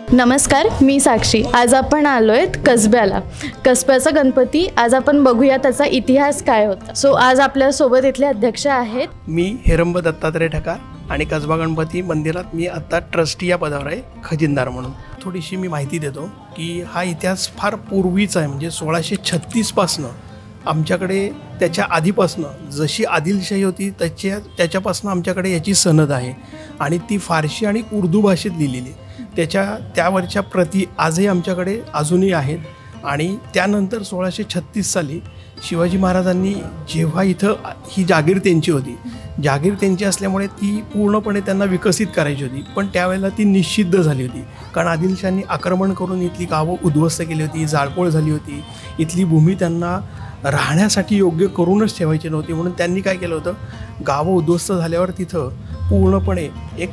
नमस्कार, मी साक्षी. आज आपण आलोय कसब्याला. कसब्याचा गणपती आज आपण बघूया त्याचा इतिहास काय होता. सो आज आपल्या सोबत इथले अध्यक्ष आहेत. मी हेरंब दत्तात्रय ठकार आणि कसबा गणपती मंदिरात मी आता ट्रस्टी या पदावर आहे, खजिनदार म्हणून. थोडीशी मी माहिती देतो की हा इतिहास फार पूर्वीचा आहे. म्हणजे 1636 पासनं आमच्याकडे, त्याच्या आधीपासनं जशी आदिलशाही होती त्याच्यापासनं आमच्याकडे याची सनद आहे आणि ती फारशी आणि उर्दू भाषेत लिहिलेली. त्यावरच्या प्रती आजही आमच्याकडे अजूनही आहेत. आणि त्यानंतर 1636 साली शिवाजी महाराजांनी जेव्हा इथं ही जागीर त्यांची होती, जागीर त्यांची असल्यामुळे ती पूर्णपणे त्यांना विकसित करायची होती, पण त्यावेळेला ती निषिद्ध झाली होती. कारण आदिलशाहांनी आक्रमण करून इथली गावं उद्ध्वस्त केली होती, जाळपोळ झाली होती. इथली भूमी त्यांना राहण्यासाठी योग्य करूनच ठेवायची नव्हती. म्हणून त्यांनी काय केलं होतं, गावं उद्ध्वस्त झाल्यावर तिथं पूर्णपणे एक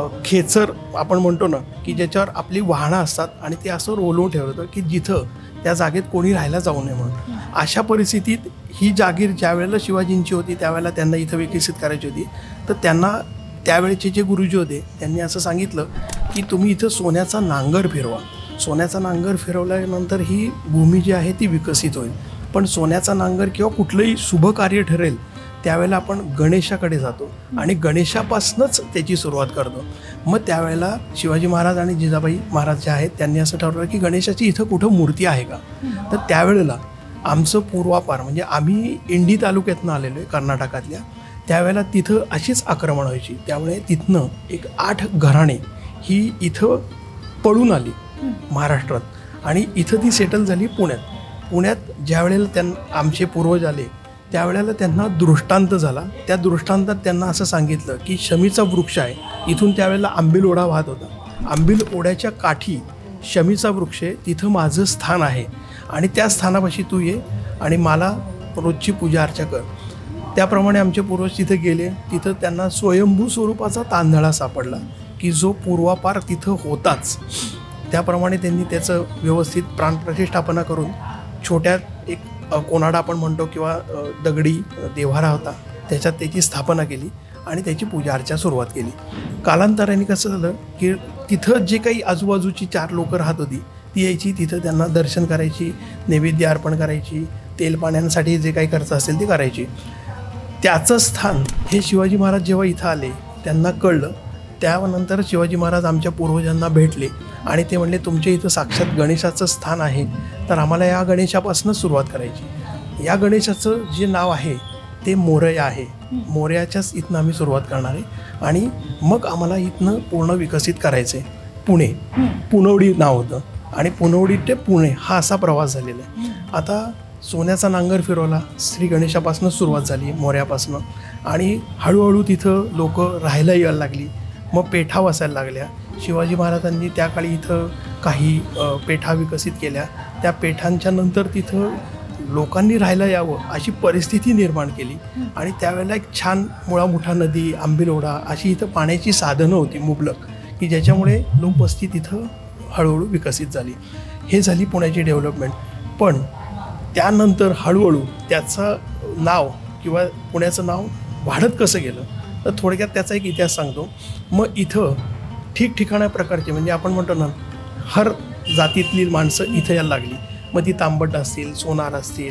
खेचर आपण म्हणतो ना, की ज्याच्यावर आपली वाहनं असतात आणि ते असं रोलवून ठेवलं होतं की जिथं त्या जागेत कोणी राहायला जाऊ नये म्हणून. अशा परिस्थितीत ही जागीर ज्या वेळेला शिवाजींची होती त्यावेळेला त्यांना इथं विकसित करायची होती. तर त्यांना त्यावेळेचे जे गुरुजी होते त्यांनी असं सांगितलं की तुम्ही इथं सोन्याचा नांगर फिरवा. सोन्याचा नांगर फिरवल्यानंतर ही भूमी जी आहे ती विकसित होईल. पण सोन्याचा नांगर किंवा कुठलंही शुभ कार्य ठरेल त्यावेळेला आपण गणेशाकडे जातो आणि गणेशापासूनच त्याची सुरुवात करतो. मग त्यावेळेला शिवाजी महाराज आणि जिजाबाई महाराज जे आहेत त्यांनी असं ठरवलं की गणेशाची इथं कुठं मूर्ती आहे का. तर त्यावेळेला आमचं पूर्वापार म्हणजे आम्ही इंडी तालुक्यातनं आलेलो आहे कर्नाटकातल्या, त्यावेळेला तिथं अशीच आक्रमण व्हायची. त्यामुळे तिथनं एक 8 घराणे ही इथं पळून आली महाराष्ट्रात आणि इथं ती सेटल झाली पुण्यात. ज्या वेळेला आमचे पूर्वज आले त्यावेळेला त्यांना दृष्टांत झाला. त्या दृष्टांतात त्यांना असं सांगितलं की शमीचा वृक्ष आहे, इथून त्यावेळेला आंबील ओढा वाहत होता. आंबील ओढ्याच्या काठी शमीचा वृक्ष आहे, तिथं माझं स्थान आहे आणि त्या स्थानापाशी तू ये आणि मला रोजची पूजा अर्चा कर. त्याप्रमाणे आमचे पूर्वज तिथं गेले. तिथं त्यांना स्वयंभू स्वरूपाचा तांदळा सापडला की जो पूर्वापार तिथं होताच. त्याप्रमाणे त्यांनी त्याचं व्यवस्थित प्राणप्रतिष्ठापना करून छोट्यात एक कोणाडा आपण म्हणतो किंवा दगडी देव्हारा होता, त्याच्यात त्याची स्थापना केली आणि त्याची पूजा अर्चा सुरुवात केली. कालांतराने कसं झालं की तिथं जे काही आजूबाजूची 4 लोकं राहत होती ती यायची, तिथं त्यांना दर्शन करायची, नैवेद्य अर्पण करायची, तेल पाण्यासाठी जे काही खर्च असेल ते करायची. त्याचं स्थान हे शिवाजी महाराज जेव्हा इथं आले त्यांना कळलं. त्यानंतर शिवाजी महाराज आमच्या पूर्वजांना भेटले आणि ते म्हणले तुमच्या इथं साक्षात गणेशाचं स्थान आहे, तर आम्हाला या गणेशापासूनच सुरुवात करायची. या गणेशाचं जे नाव आहे ते मोरया आहे. मोरयाच्याच इथनं आम्ही सुरुवात करणार आहे आणि मग आम्हाला इथनं पूर्ण विकसित करायचं आहे. पुनवडी नाव होतं आणि पुनवडी ते पुणे हा असा प्रवास झालेला आहे. आता सोन्याचा नांगर फिरवला, श्री गणेशापासूनच सुरुवात झाली, मोऱ्यापासून. आणि हळूहळू तिथं लोक राहायला यायला लागली. मग पेठा वसायला लागल्या. शिवाजी महाराजांनी त्या काळी इथं काही पेठा विकसित केल्या. त्या पेठांच्या नंतर तिथं लोकांनी राहायला यावं अशी परिस्थिती निर्माण केली आणि त्यावेळेला एक छान मुळामुठा नदी, आंबील ओढा अशी इथं पाण्याची साधनं होती मुबलक, की ज्याच्यामुळे लोकवस्ती तिथं हळूहळू विकसित झाली. हे झाली पुण्याची डेव्हलपमेंट. पण त्यानंतर हळूहळू त्याचं नाव किंवा पुण्याचं नाव वाढत कसं गेलं तर थोडक्यात त्याचा एक इतिहास सांगतो. मग इथं ठिकठिकाणा प्रकारचे म्हणजे आपण म्हणतो ना, हर जातीतली माणसं इथं यायला लागली. मग ती तांबट असतील, सोनार असतील,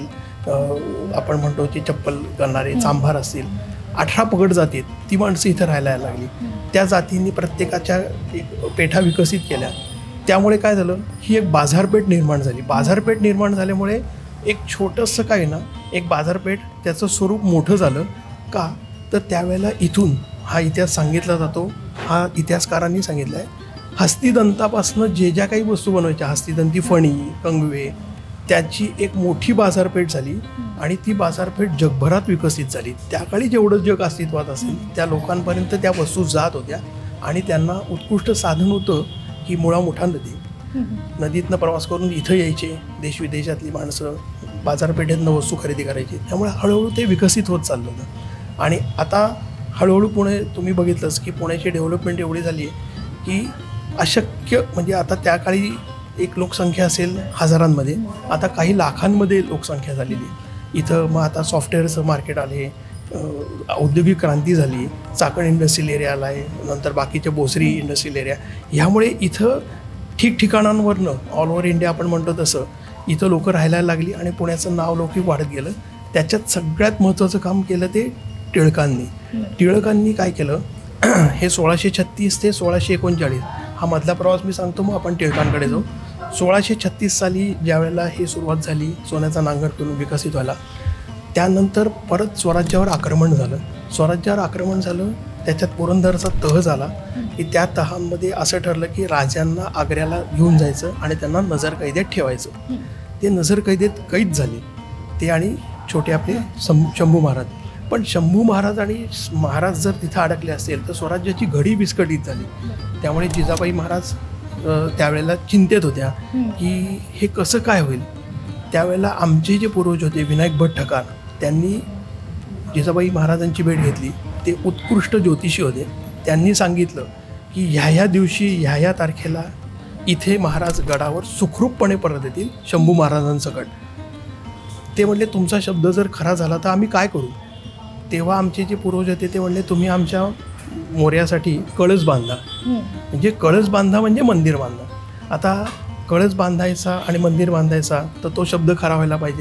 आपण म्हणतो की चप्पल करणारे चांभार असतील, 18 पगड जातीत ती माणसं इथं राहायला यायला लागली. त्या जातींनी प्रत्येकाच्या एक पेठा विकसित केल्या. त्यामुळे काय झालं, ही एक बाजारपेठ निर्माण झाली. बाजारपेठ निर्माण झाल्यामुळे एक छोटंसं काय ना, एक बाजारपेठ त्याचं स्वरूप मोठं झालं का, तर त्यावेळेला इथून हा इतिहास सांगितला जातो. हा इतिहासकारांनी सांगितला आहे. हस्तिदंतापासून ज्या काही वस्तू बनवायच्या, हस्तिदंती फणी, कंगवे, त्याची एक मोठी बाजारपेठ झाली आणि ती बाजारपेठ जगभरात विकसित झाली. त्या काळी जेवढं जग अस्तित्वात असेल त्या लोकांपर्यंत त्या वस्तू जात होत्या आणि त्यांना उत्कृष्ट साधन होतं की मुळामुठा नदीतनं प्रवास करून इथं यायचे. देशविदेशातली माणसं बाजारपेठेतनं वस्तू खरेदी करायची. त्यामुळे हळूहळू ते विकसित होत चाललं होतं. आणि आता हळूहळू पुणे, तुम्ही बघितलंच की पुण्याची डेव्हलपमेंट एवढी झाली आहे की अशक्य, म्हणजे आता त्या काळी एक लोकसंख्या असेल हजारांमध्ये, आता काही लाखांमध्ये लोकसंख्या झालेली आहे इथं. मग आता सॉफ्टवेअरचं मार्केट आले, औद्योगिक क्रांती झाली, चाकण इंडस्ट्रियल एरिया आला आहे, नंतर बाकीचे बोसरी इंडस्ट्रियल एरिया. ह्यामुळे इथं ठिकठिकाणांवरनं ऑल ओव्हर इंडिया आपण म्हणतो तसं इथं लोकं राहायला लागली आणि पुण्याचं नाव लौकिक वाढत गेलं. त्याच्यात सगळ्यात महत्त्वाचं काम केलं ते टिळकांनी. टिळकांनी काय केलं, हे 1636 ते 1639 हा मधला प्रवास मी सांगतो, मग आपण टिळकांकडे जाऊ. 1636 साली ज्यावेळेला ही सुरुवात झाली सोन्याचा नांगर करून विकसित व्हायला, त्यानंतर परत स्वराज्यावर आक्रमण झालं. स्वराज्यावर आक्रमण झालं, त्याच्यात पुरंदरचा तह झाला की त्या तहामध्ये असं ठरलं की राजांना आग्र्याला घेऊन जायचं आणि त्यांना नजरकैदेत ठेवायचं. ते नजरकैदेत कैद झाले ते आणि छोटे आपले शंभू महाराज. पण शंभू महाराज आणि महाराज जर तिथं अडकले असेल तर स्वराज्याची घडी विस्कळीत झाली. त्यामुळे जिजाबाई महाराज त्यावेळेला चिंतेत होत्या की हे कसं काय होईल. त्यावेळेला आमचे जे पूर्वज होते विनायक भट ठकार, त्यांनी जिजाबाई महाराजांची भेट घेतली. ते उत्कृष्ट ज्योतिषी होते. त्यांनी सांगितलं की ह्या दिवशी ह्या तारखेला इथे महाराज गडावर सुखरूपपणे परत येतील शंभू महाराजांसकट. ते म्हणले तुमचा शब्द जर खरा झाला तर आम्ही काय करू. तेव्हा आमचे जे पूर्वज होते ते म्हणले तुम्ही आमच्या मोर्यासाठी कळस बांधा. म्हणजे कळस बांधा म्हणजे मंदिर बांधा. आता कळस बांधायचा आणि मंदिर बांधायचा तर तो शब्द खरा व्हायला पाहिजे.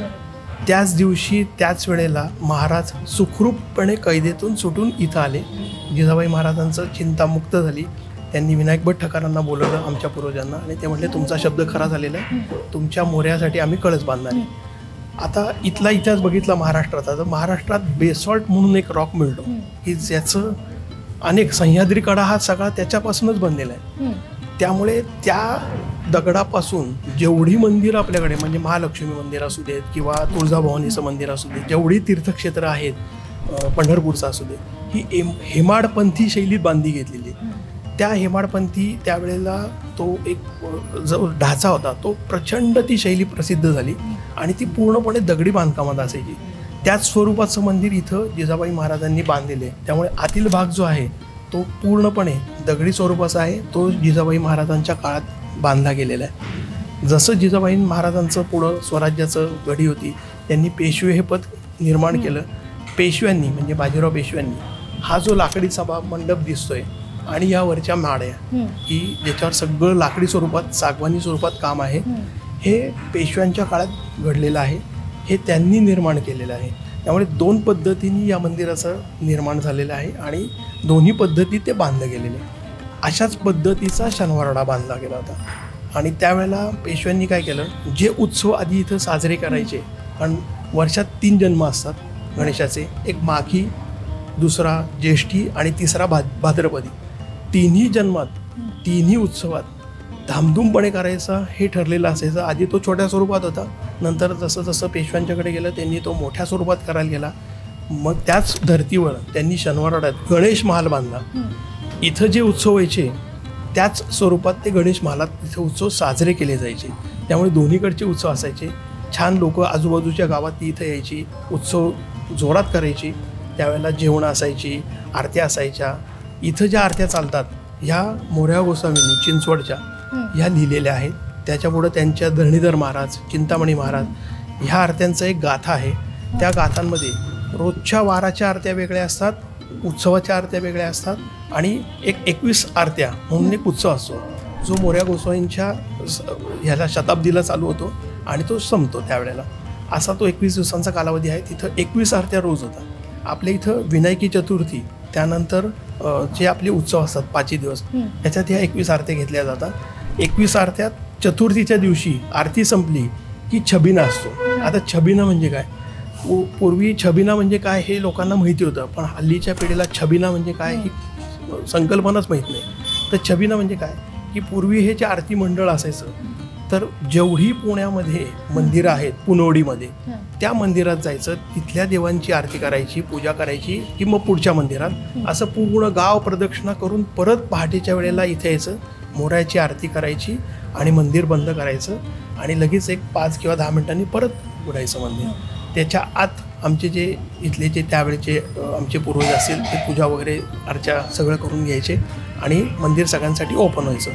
त्याच दिवशी त्याच वेळेला महाराज सुखरूपपणे कैदेतून सुटून इथं आले. जिजाबाई महाराजांचं चिंतामुक्त झाली. त्यांनी विनायक भट ठकारांना बोलवलं आमच्या पूर्वजांना आणि ते म्हटले तुमचा शब्द खरा झालेला आहे, तुमच्या मोर्यासाठी आम्ही कळस बांधणार आहे. आता इथला इतिहास बघितला महाराष्ट्राचा तर महाराष्ट्रात बेसॉल्ट म्हणून एक रॉक मिळतो की ज्याचं अनेक सह्याद्री कडा हा सगळा त्याच्यापासूनच बनलेला आहे. त्यामुळे त्या दगडापासून जेवढी मंदिरं आपल्याकडे म्हणजे महालक्ष्मी मंदिर असू देत किंवा तुळजाभवानीचं मंदिर असू देत, जेवढी तीर्थक्षेत्र आहेत, पंढरपूरचं असू दे, ही हेमाडपंथी शैलीत बांधली गेलेली. त्या हेमाडपंथी त्यावेळेला तो एक जो ढाचा होता तो प्रचंड ती शैली प्रसिद्ध झाली आणि ती पूर्णपणे दगडी बांधकामात असायची. त्याच स्वरूपाचं मंदिर इथं जिजाबाई महाराजांनी बांधलेले. त्यामुळे आतील भाग जो आहे तो पूर्णपणे दगडी स्वरूपाचा आहे. तो जिजाबाई महाराजांच्या काळात बांधला गेलेला आहे. जसं जिजाबाई महाराजांचं पुढं स्वराज्याचं घडी होती, त्यांनी पेशवे हे पद निर्माण केलं. पेशव्यांनी म्हणजे बाजीराव पेशव्यांनी हा जो लाकडी सभा मंडप दिसतोय आणि यावरच्या माड्या की ज्याच्यावर सगळं लाकडी स्वरूपात सागवानी स्वरूपात काम आहे, हे पेशव्यांच्या काळात घडलेलं आहे. हे त्यांनी निर्माण केलेलं आहे. त्यामुळे 2 पद्धतींनी या मंदिराचं निर्माण झालेलं आहे आणि दोन्ही पद्धती ते बांधले गेलेले. अशाच पद्धतीचा शनिवारवाडा बांधला गेला होता. आणि त्यावेळेला पेशव्यांनी काय केलं, जे उत्सव आधी इथं साजरे करायचे, कारण वर्षात 3 जन्म असतात गणेशाचे, एक माघी, दुसरा ज्येष्ठी आणि तिसरा भाद्रपदी. तिन्ही जन्मात तिन्ही उत्सवात धामधूमपणे करायचा हे ठरलेलं असायचं. आधी तो छोट्या स्वरूपात होता, नंतर जसं जसं पेशव्यांच्याकडे गेलं त्यांनी तो मोठ्या स्वरूपात करायला गेला. मग त्याच धर्तीवर त्यांनी शनिवारवाड्यात गणेश महाल बांधला. इथं जे उत्सव व्हायचे त्याच स्वरूपात ते गणेश महालात तिथे उत्सव साजरे केले जायचे. त्यामुळे दोन्हीकडचे उत्सव असायचे. छान लोक आजूबाजूच्या गावात ती इथं यायची, उत्सव जोरात करायची. त्यावेळेला जेवणं असायची, आरत्या असायच्या. इथं ज्या आरत्या चालतात ह्या मोरया गोसावींनी चिंचवडच्या ह्या लिहिलेल्या आहेत. त्याच्यापुढं त्यांच्या धरणीधर महाराज, चिंतामणी महाराज ह्या आरत्यांचं एक गाथा आहे. त्या गाथांमध्ये रोजच्या वाराच्या आरत्या वेगळ्या असतात, उत्सवाच्या आरत्या वेगळ्या असतात आणि 21 आरत्या म्हणून एक उत्सव असतो जो मोरया गोसावींच्या ह्याला शताब्दीला चालू होतो आणि तो संपतो त्यावेळेला. असा तो 21 दिवसांचा कालावधी आहे. तिथं 21 आरत्या रोज होतात. आपल्या इथं विनायकी चतुर्थी त्यानंतर जे आपले उत्सव असतात 5 दिवस त्याच्यात ह्या 21 आरत्या घेतल्या जातात. 21 आरत्यात चतुर्थीच्या दिवशी आरती संपली की छबिना असतो. आता छबिना म्हणजे काय, पूर्वी छबिना म्हणजे काय हे लोकांना माहिती होतं, पण हल्लीच्या पिढीला छबिना म्हणजे काय ही संकल्पनाच माहीत नाही. तर छबिना म्हणजे काय की पूर्वी हे जे आरती मंडळ असायचं, तर जेवढी पुण्यामध्ये मंदिरं आहेत पुनवडीमध्ये त्या मंदिरात जायचं, तिथल्या देवांची आरती करायची, पूजा करायची की मग पुढच्या मंदिरात, असं पूर्ण गाव प्रदक्षिणा करून परत पहाटेच्या वेळेला इथे यायचं, मोराची आरती करायची आणि मंदिर बंद करायचं आणि लगेच एक 5 किंवा 10 मिनिटांनी परत उघडायचं मंदिर. त्याच्या आत आमचे जे इथले जे त्यावेळेचे आमचे पूर्वज असतील ते पूजा वगैरे अर्चा सगळं करून घ्यायचे आणि मंदिर सगळ्यांसाठी ओपन व्हायचं.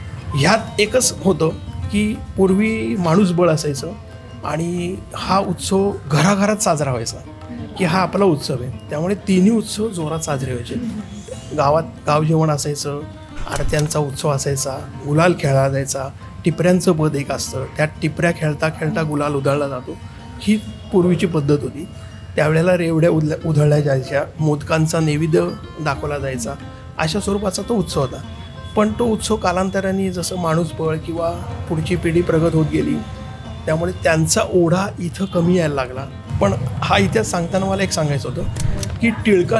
ह्यात एकच होतं की पूर्वी माणूस बळ असायचं आणि हा उत्सव घराघरात साजरा व्हायचा की हा आपला उत्सव आहे. त्यामुळे तिन्ही उत्सव जोरात साजरे व्हायचे. गावात गाव जेवण असायचं, आरत्यांचा उत्सव असायचा, गुलाल खेळला जायचा, टिपऱ्यांचं पद एक असतं, त्या टिपऱ्या खेळता खेळता गुलाल उधळला जातो. ही पूर्वीची पद्धत होती. त्यावेळेला रेवड्या उधळल्या जायच्या, मोदकांचा नैवेद्य दाखवला जायचा, अशा स्वरूपाचा तो उत्सव होता. पण तो उत्सव कालांतराने जसं माणूसबळ किंवा पुढची पिढी प्रगत होत गेली, त्यामुळे त्यांचा ओढा इथं कमी यायला लागला. पण हा इतिहास सांगताना मला एक सांगायचं होतं की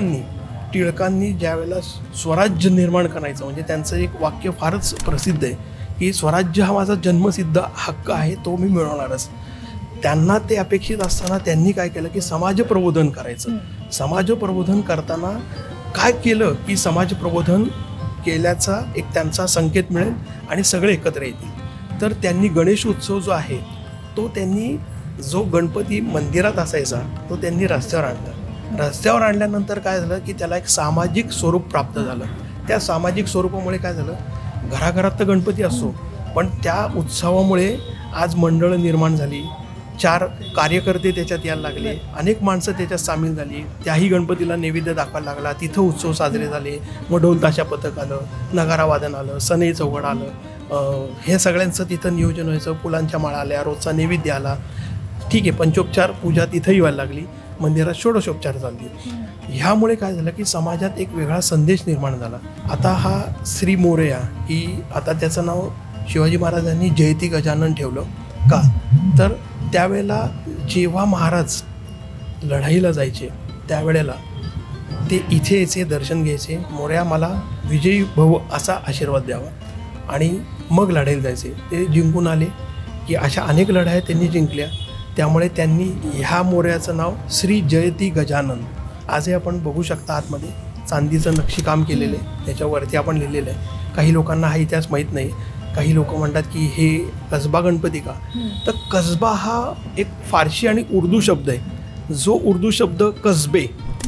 टिळकांनी ज्यावेळेला स्वराज्य निर्माण करायचं, म्हणजे त्यांचं एक वाक्य फारच प्रसिद्ध आहे की स्वराज्य हा माझा जन्मसिद्ध हक्क आहे, तो मी मिळवणारच. त्यांना ते अपेक्षित असताना त्यांनी काय केलं की समाजप्रबोधन करायचं. समाजप्रबोधन करताना काय केलं की समाजप्रबोधन केल्याचा एक त्यांचा संकेत मिळेल आणि सगळे एकत्र येतील. तर त्यांनी गणेश उत्सव जो आहे तो त्यांनी जो गणपती मंदिरात असायचा तो त्यांनी रस्त्यावर आणला. रस्त्यावर आणल्यानंतर काय झालं की त्याला एक सामाजिक स्वरूप प्राप्त झालं. त्या सामाजिक स्वरूपामुळे काय झालं, घराघरात तर गणपती असतो, पण त्या उत्सवामुळे आज मंडळं निर्माण झाली, 4 कार्यकर्ते त्याच्यात यायला लागले, अनेक माणसं त्याच्यात सामील झाली, त्याही गणपतीला नैवेद्य दाखवायला लागला, तिथं उत्सव साजरे झाले. मग ढोल ताशा पथक आलं, नगारावादन आलं, सनई चौघड आलं, हे सगळ्यांचं तिथं नियोजन व्हायचं. फुलांच्या माळा आल्या, रोजचा नैवेद्य आला, ठीक आहे, पंचोपचार पूजा तिथंही व्हायला लागली, मंदिरात षोडशोपचार चालली. ह्यामुळे काय झालं की समाजात एक वेगळा संदेश निर्माण झाला. आता हा श्री मोरया ही आता त्याचं नाव शिवाजी महाराजांनी जयती गजानन ठेवलं का, तर त्यावेळेला जेव्हा महाराज लढाईला जायचे त्यावेळेला ते इथे यायचे, दर्शन घ्यायचे, मोरया मला विजयी भव असा आशीर्वाद द्यावा, आणि मग लढाईला जायचे. ते जिंकून आले की अशा अनेक लढाया त्यांनी जिंकल्या. त्यामुळे त्यांनी ह्या मोरयाचं नाव श्री जयती गजानन. आजही आपण बघू शकता आतमध्ये चांदीचं नक्षीकाम केलेलं आहे, त्याच्यावरती आपण लिहिलेलं आहे. काही लोकांना हा इतिहास माहीत नाही. काही लोक म्हणतात की हे कसबा गणपती का, तर कसबा हा एक फारसी आणि उर्दू शब्द आहे. जो उर्दू शब्द कसबे,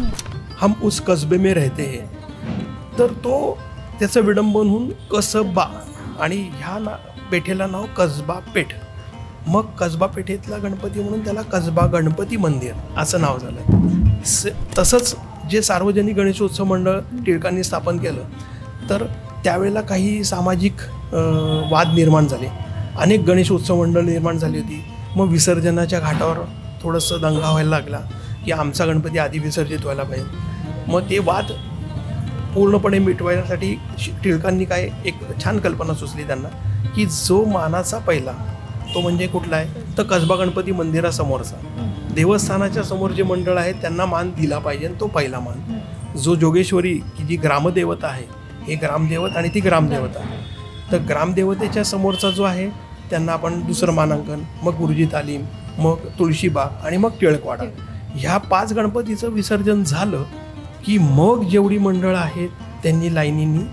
हम उस कसबे में रहते हैं, तर तो त्याचं विडंबन होऊन कसबा, आणि ह्या पेठेला नाव कसबा पेठ. मग कसबा पेठेतला गणपती म्हणून त्याला कसबा गणपती मंदिर असं नाव झालं. तसंच जे सार्वजनिक गणेशोत्सव मंडळ टिळकांनी स्थापन केलं, तर त्यावेळेला काही सामाजिक वाद निर्माण झाले, अनेक गणेशोत्सव मंडळ निर्माण झाली होती. मग विसर्जनाच्या घाटावर थोडंसं दंगा व्हायला लागला की आमचा गणपती आधी विसर्जित व्हायला पाहिजे. मग ते वाद पूर्णपणे मिटवण्यासाठी टिळकांनी काय एक छान कल्पना सुचली त्यांना की जो मानाचा पहिला तो म्हणजे कुठला आहे, तर कसबा गणपती मंदिरासमोरचा. देवस्थानाच्या समोर जे मंडळ आहेत त्यांना मान दिला पाहिजे, तो पहिला मान. जो जोगेश्वरी की जी ग्रामदेवता आहे, हे ग्रामदेवत आणि ती ग्रामदेवता, तर ग्रामदेवतेच्या समोरचा जो आहे त्यांना आपण दुसरं मानांकन, मग गुरुजी तालीम, मग तुळशीबाग आणि मग टिळकवाडा. ह्या 5 गणपतीचं विसर्जन झालं की मग जेवढी मंडळं आहेत त्यांनी लाईनींनी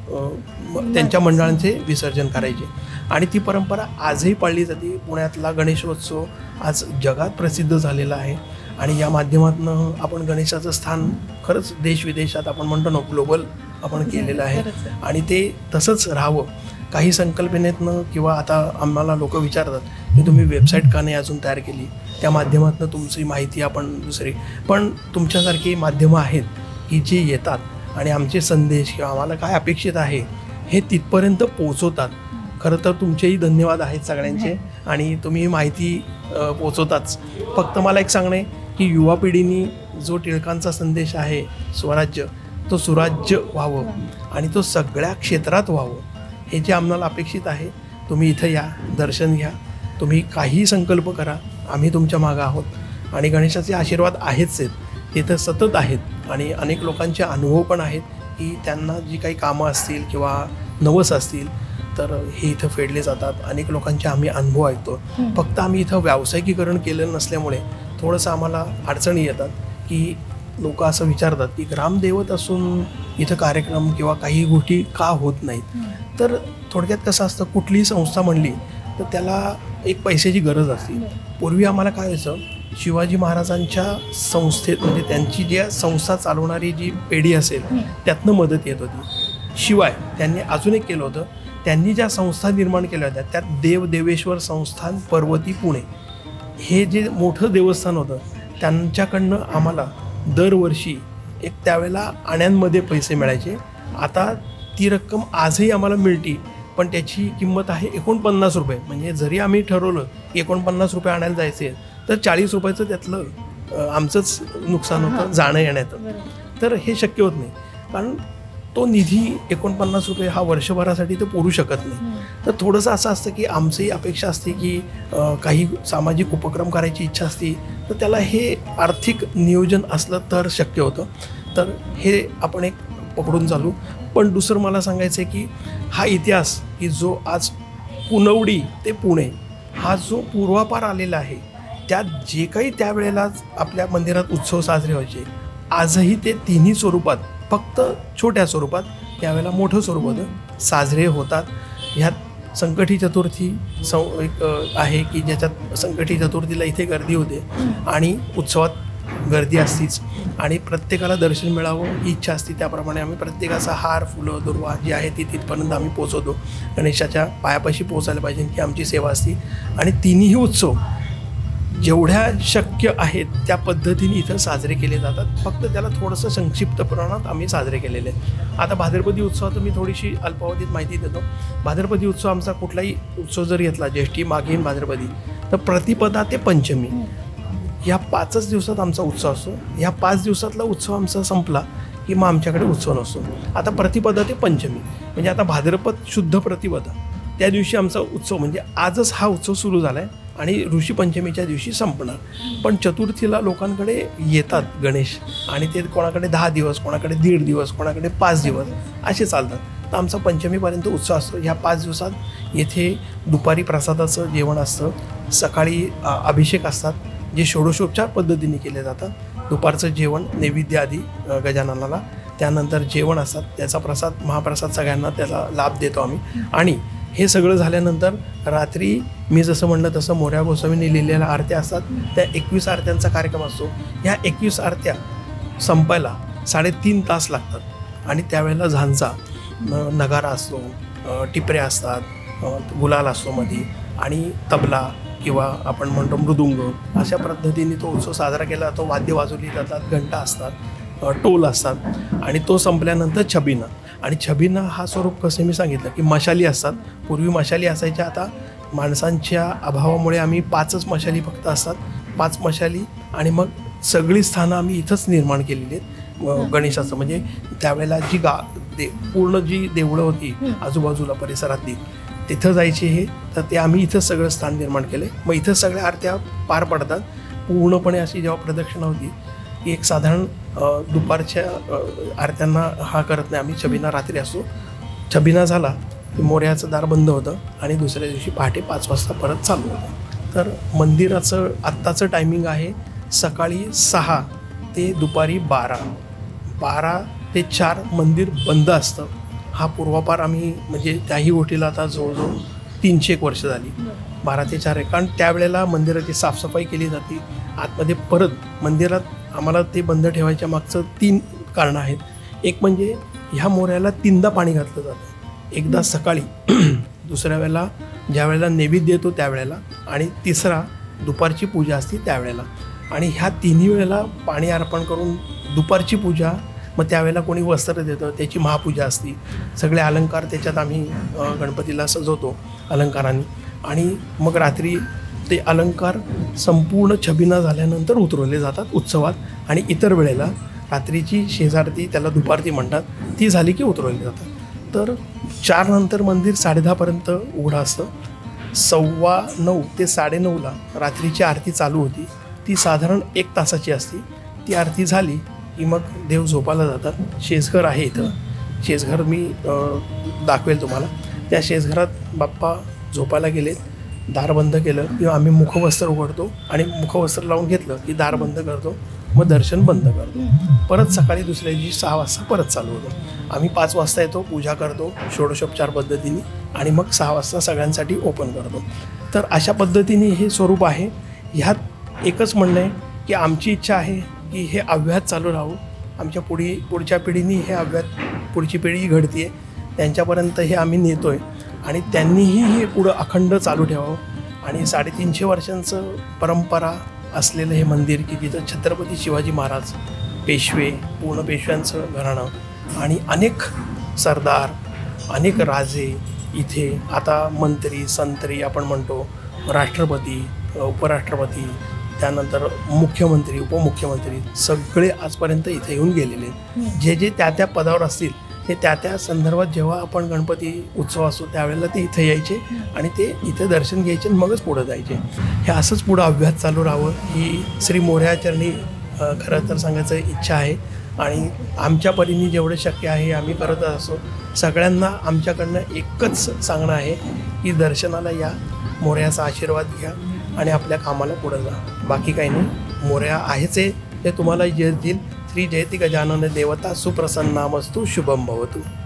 त्यांच्या मंडळांचे विसर्जन करायचे. आणि ती परंपरा आजही पाळली जाते. पुण्यातला गणेशोत्सव आज जगात प्रसिद्ध झालेला आहे, आणि या माध्यमातून आपण गणेशाचं स्थान खरंच देशविदेशात आपण म्हणतो ना ग्लोबल आपण केलेलं आहे, आणि ते तसंच राहावं. काही संकल्पनेतनं किंवा आता आम्हाला लोक विचारतात की तुम्ही वेबसाईट का नाही अजून तयार केली, त्या माध्यमातून तुमची माहिती आपण दुसरी, पण तुमच्यासारखी माध्यमं आहेत की जी येतात आणि आमचे संदेश किंवा आम्हाला काय अपेक्षित आहे हे तिथपर्यंत पोहोचवतात. खरं तर तुमचेही धन्यवाद आहेत सगळ्यांचे, आणि तुम्ही माहिती पोचवताच. फक्त मला एक सांगणं आहे की युवा पिढीनी जो टिळकांचा संदेश आहे स्वराज्य, तो सुराज्य व्हावं आणि तो सगळ्या क्षेत्रात व्हावं, हे जे आम्हाला अपेक्षित आहे. तुम्ही इथं या, दर्शन घ्या, तुम्ही काही संकल्प करा, आम्ही तुमच्या मागं आहोत. आणि गणेशाचे आशीर्वाद आहेच आहेत, ते तर सतत आहेत. आणि अनेक लोकांचे अनुभव पण आहेत की त्यांना जी काही कामं असतील किंवा नवस असतील तर हे इथं फेडले जातात. अनेक लोकांचे आम्ही अनुभव ऐकतो. फक्त आम्ही इथं व्यावसायिकीकरण केलेलं नसल्यामुळे थोडंसं आम्हाला अडचणी येतात की लोक असं विचारतात की ग्रामदेवत असून इथं कार्यक्रम किंवा काही गोष्टी का होत नाहीत. तर थोडक्यात कसं असतं, कुठलीही संस्था म्हणली तर त्याला एक पैशाची गरज असते. पूर्वी आम्हाला काय व्हायचं, शिवाजी महाराजांच्या संस्थेत म्हणजे त्यांची जी संस्था चालवणारी जी पिढी असेल त्यातनं मदत येत होती. शिवाय त्यांनी अजून एक केलं होतं, त्यांनी ज्या संस्था निर्माण केल्या होत्या त्यात देवेश्वर संस्थान पर्वती पुणे हे जे मोठं देवस्थान होतं त्यांच्याकडनं आम्हाला दरवर्षी एक त्यावेळेला आण्यांमध्ये पैसे मिळायचे. आता ती रक्कम आजही आम्हाला मिळते, पण त्याची किंमत आहे 49 रुपये. म्हणजे जरी आम्ही ठरवलं की 49 रुपये आणायला जायचे तर 40 रुपयाचं त्यातलं आमचंच नुकसान होतं जाणं येण्याचं. तर हे शक्य होत नाही, कारण तो निधी 49 रुपये हा वर्षभरासाठी तर पुरू शकत नाही. तर थोडंसं असं असतं की आमचंही अपेक्षा असते की काही सामाजिक उपक्रम करायची इच्छा असते, तर त्याला हे आर्थिक नियोजन असलं तर शक्य होतं. तर हे आपण एक पकडून चालू. पण दुसरं मला सांगायचं आहे की हा इतिहास की जो आज पुनवडी ते पुणे हा जो पूर्वापार आलेला आहे, त्यात जे काही त्यावेळेला आपल्या मंदिरात उत्सव साजरे व्हायचे, आजही ते तिन्ही स्वरूपात, फक्त छोट्या स्वरूपात, त्यावेळेला मोठं स्वरूप होतं, साजरे होतात. ह्यात संकटी चतुर्थी एक आहे की ज्याच्यात संकटी चतुर्थीला इथे गर्दी होते आणि उत्सवात गर्दी असतीच आणि प्रत्येकाला दर्शन मिळावं ही इच्छा असते. त्याप्रमाणे आम्ही प्रत्येकाचा हार, फुलं, दुर्वा जी आहे ती तिथपर्यंत आम्ही पोचवतो. गणेशाच्या पायापाशी पोचायला पाहिजे ही आमची सेवा असते. आणि तिन्ही उत्सव जेवढ्या शक्य आहेत त्या पद्धतीने इथं साजरे केले जातात. फक्त त्याला थोडंसं संक्षिप्त प्रमाणात आम्ही साजरे केलेले आहेत. आता भाद्रपदी उत्सवात मी थोडीशी अल्पावधीत माहिती देतो. भाद्रपदी उत्सव आमचा कुठलाही उत्सव जर घेतला, ज्येष्ठी, माघीन, भाद्रपदी, तर प्रतिपदा ते पंचमी या 5च दिवसात आमचा उत्सव असतो. ह्या 5 दिवसातला उत्सव आमचा संपला की मग आमच्याकडे उत्सव नसतो. आता प्रतिपदा ते पंचमी म्हणजे आता भाद्रपद शुद्ध प्रतिपदा त्या दिवशी आमचा उत्सव, म्हणजे आजच हा उत्सव सुरू झाला आहे आणि ऋषी पंचमीच्या दिवशी संपणार. पण चतुर्थीला लोकांकडे येतात गणेश आणि ते कोणाकडे 10 दिवस, कोणाकडे 1.5 दिवस, कोणाकडे 5 दिवस असे चालतात. तर आमचा पंचमीपर्यंत उत्सव असतो. ह्या 5 दिवसात येथे दुपारी प्रसादाचं जेवण असतं, सकाळी अभिषेक असतात जे षोडशोपचार पद्धतीने केले जातात. दुपारचं जेवण नैवेद्य आधी गजाननाला, त्यानंतर जेवण असतात, त्याचा प्रसाद, महाप्रसाद सगळ्यांना त्याचा लाभ देतो आम्ही. आणि हे सगळं झाल्यानंतर रात्री मी जसं म्हणलं तसं मोरया गोसावींनी लिहिलेल्या आरत्या असतात. त्या 21 आरत्यांचा कार्यक्रम असतो. ह्या 21 आरत्या संपायला 3.5 तास लागतात आणि त्यावेळेला झांजा, नगारा असतो, टिपऱ्या असतात, गुलाल असतो मध्ये आणि तबला किंवा आपण म्हणतो मृदुंग, अशा पद्धतीने तो उत्सव साजरा केला जातो. वाद्य वाजवली जातात, घंटा असतात, टोल असतात आणि तो संपल्यानंतर छबिना. आणि छबिना हा स्वरूप कसं मी सांगितलं की मशाली असतात. पूर्वी मशाली असायच्या, आता माणसांच्या अभावामुळे आम्ही 5च मशाली फक्त असतात. 5 मशाली आणि मग सगळी स्थानं आम्ही इथंच निर्माण केलेली आहेत गणेशाचं. म्हणजे त्यावेळेला जी पूर्ण जी देवळं होती आजूबाजूला परिसरातली तिथं जायचे हे, तर ते आम्ही इथं सगळं स्थान निर्माण केलं. मग इथं सगळ्या आरत्या पार पडतात पूर्णपणे. अशी जेव्हा प्रदक्षिणा होती की एक साधारण दुपारच्या आरत्यांना हा करत नाही आम्ही, छबिना रात्री असतो. छबिना झाला की मोर्याचं दार बंद होतं आणि दुसऱ्या दिवशी पहाटे 5 वाजता परत चालू होतं. तर मंदिराचं आत्ताचं टायमिंग आहे सकाळी 6 ते दुपारी 12 ते 4 मंदिर बंद असतं. हा पूर्वापार आम्ही म्हणजे त्याही गोष्टीला आता जवळजवळ 301 वर्ष झाली. 12 ते 4 आहे, कारण त्यावेळेला मंदिराची साफसफाई केली जाते. आतमध्ये परत मंदिरात आम्हाला ते बंद ठेवायच्या मागचं 3 कारणं आहेत. एक म्हणजे ह्या मोऱ्याला 3दा पाणी घातलं जातं. एकदा सकाळी, दुसऱ्या वेळेला ज्या वेळेला नैवेद्य येतो त्यावेळेला, आणि तिसरा दुपारची पूजा असते त्यावेळेला. आणि ह्या तिन्ही वेळेला पाणी अर्पण करून दुपारची पूजा, मग त्यावेळेला कोणी वस्त्र देतं त्याची महापूजा असते. सगळे अलंकार त्याच्यात आम्ही गणपतीला सजवतो अलंकारांनी. आणि मग रात्री ते अलंकार संपूर्ण छबिना झाल्यानंतर उतरवले जातात उत्सवात. आणि इतर वेळेला रात्रीची शेजारती, त्याला दुपारती म्हणतात, ती झाली की उतरवली जातात. तर 4 नंतर मंदिर 10:30पर्यंत उघडं असतं. 9:15 ते 9:30ला रात्रीची आरती चालू होती. ती साधारण 1 तासाची असते. ती आरती झाली की मग देव झोपायला जातात. शेजघर आहे इथं, शेजघर मी दाखवेल तुम्हाला. त्या शेजघरात बाप्पा झोपायला गेलेत, दार बंद केलं किंवा आम्ही मुखवस्त्र उघडतो आणि मुखवस्त्र लावून घेतलं की दार बंद करतो, मग दर्शन बंद करतो. परत सकाळी दुसऱ्या दिवशी 6 वाजता परत चालू होतो. आम्ही 5 वाजता येतो, पूजा करतो षोडशोपचार पद्धतीने आणि मग 6 वाजता सगळ्यांसाठी ओपन करतो. तर अशा पद्धतीने हे स्वरूप आहे. ह्यात एकच म्हणणं आहे की आमची इच्छा आहे की हे अव्याहत चालू राहू. आमच्या पुढच्या पिढीनी हे पुढची पिढी घडते त्यांच्यापर्यंत हे आम्ही नेतो आहे आणि त्यांनीही हे पुढं अखंड चालू ठेवावं. आणि 350 वर्षांचं परंपरा असलेलं हे मंदिर की जिथं छत्रपती शिवाजी महाराज, पेशवे, पूर्ण पेशव्यांचं घराणं आणि अनेक सरदार, अनेक राजे इथे, आता मंत्री संत्री आपण म्हणतो, राष्ट्रपती, उपराष्ट्रपती, त्यानंतर मुख्यमंत्री, उपमुख्यमंत्री सगळे आजपर्यंत इथे येऊन गेलेले आहेत. जे जे त्या पदावर असतील ते त्या संदर्भात जेव्हा आपण गणपती उत्सव असतो त्यावेळेला ते इथे यायचे आणि ते इथे दर्शन घ्यायचे आणि मगच पुढं जायचे. हे असंच पुढं अभ्यास चालू राहावं ही श्री मोरयाचरणी खरं तर सांगायचं इच्छा आहे. आणि आमच्या परीने जेवढं शक्य आहे आम्ही करत असतो. सगळ्यांना आमच्याकडनं एकच सांगणं आहे की दर्शनाला या, मोरयाचा आशीर्वाद घ्या आणि आपल्या कामाला पुढं जा. बाकी काही नाही, मोरया आहेच आहे, ते तुम्हाला यश देईल. श्री जयती गजानन देवता सुप्रसन्नामस्तु शुभम भवतु.